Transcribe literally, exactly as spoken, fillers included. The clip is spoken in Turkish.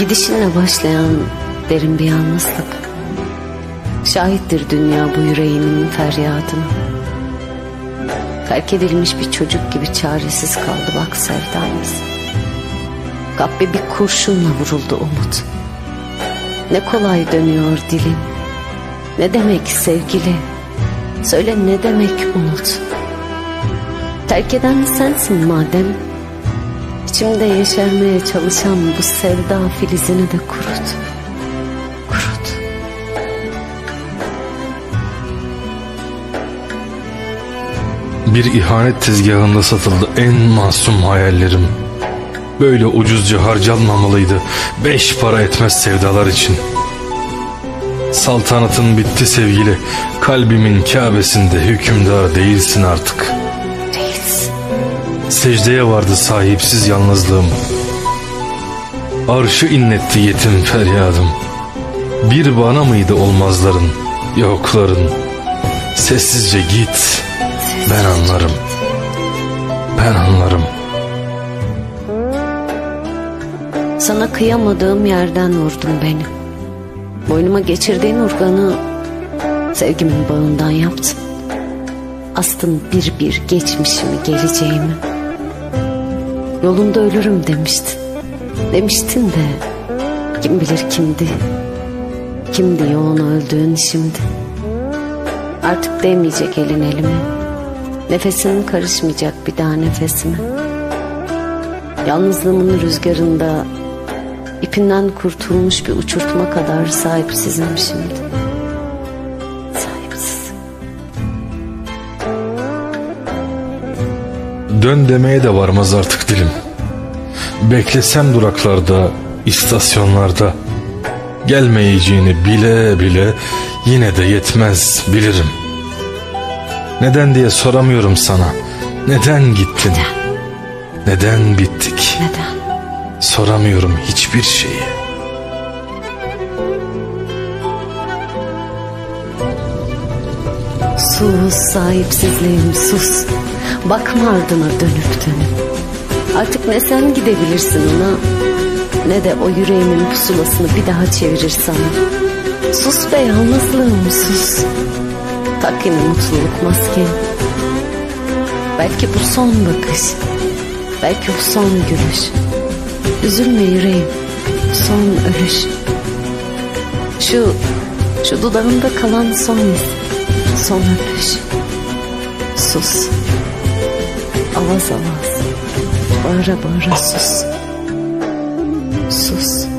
Gidişinle başlayan derin bir yalnızlık. Şahittir dünya bu yüreğimin feryadına. Terk edilmiş bir çocuk gibi çaresiz kaldı bak sevdamız. Kalbe bir kurşunla vuruldu umut. Ne kolay dönüyor dilim. Ne demek sevgili? Söyle ne demek unut? Terk eden sensin madem. İçimde yeşermeye çalışan bu sevda filizini de kurut. Kurut. Bir ihanet tezgahında satıldı en masum hayallerim. Böyle ucuzca harcanmamalıydı beş para etmez sevdalar için. Saltanatın bitti sevgili, kalbimin Kabe'sinde hükümdar değilsin artık. Değilsin. Secdeye vardı sahipsiz yalnızlığım. Arşı inletti yetim feryadım. Bir bana mıydı olmazların, yokların? Sessizce git, ben anlarım. Ben anlarım. Sana kıyamadığım yerden vurdun beni. Boynuma geçirdiğin urganı sevgimin bağından yaptın. Astın bir bir geçmişimi, geleceğimi. Yolunda ölürüm demiştin. Demiştin de kim bilir kimdi. Kimdi yoğun öldüğün şimdi. Artık değmeyecek elin elime. Nefesin karışmayacak bir daha nefesime. Yalnızlığımın rüzgarında İpinden kurtulmuş bir uçurtma kadar sahipsizim şimdi. Sahipsiz. Dön demeye de varmaz artık dilim. Beklesem duraklarda, istasyonlarda, gelmeyeceğini bile bile yine de yetmez bilirim. Neden diye soramıyorum sana. Neden gittin? Neden? Neden bittik? Neden? Soramıyorum hiçbir şeyi. Sus sahipsizliğim sus. Bakma ardına dönüp dönüp. Artık ne sen gidebilirsin ona, ne de o yüreğimin pusulasını bir daha çevirir sana. Sus be yalnızlığım sus. Tak yine mutluluk masken. Belki bu son bakış, belki bu son gülüş. Üzülme yüreğim, son ölüş. Şu, şu dudağımda kalan son iz, son öpüş. Sus, avaz avaz, bağıra bağıra sus. Sus.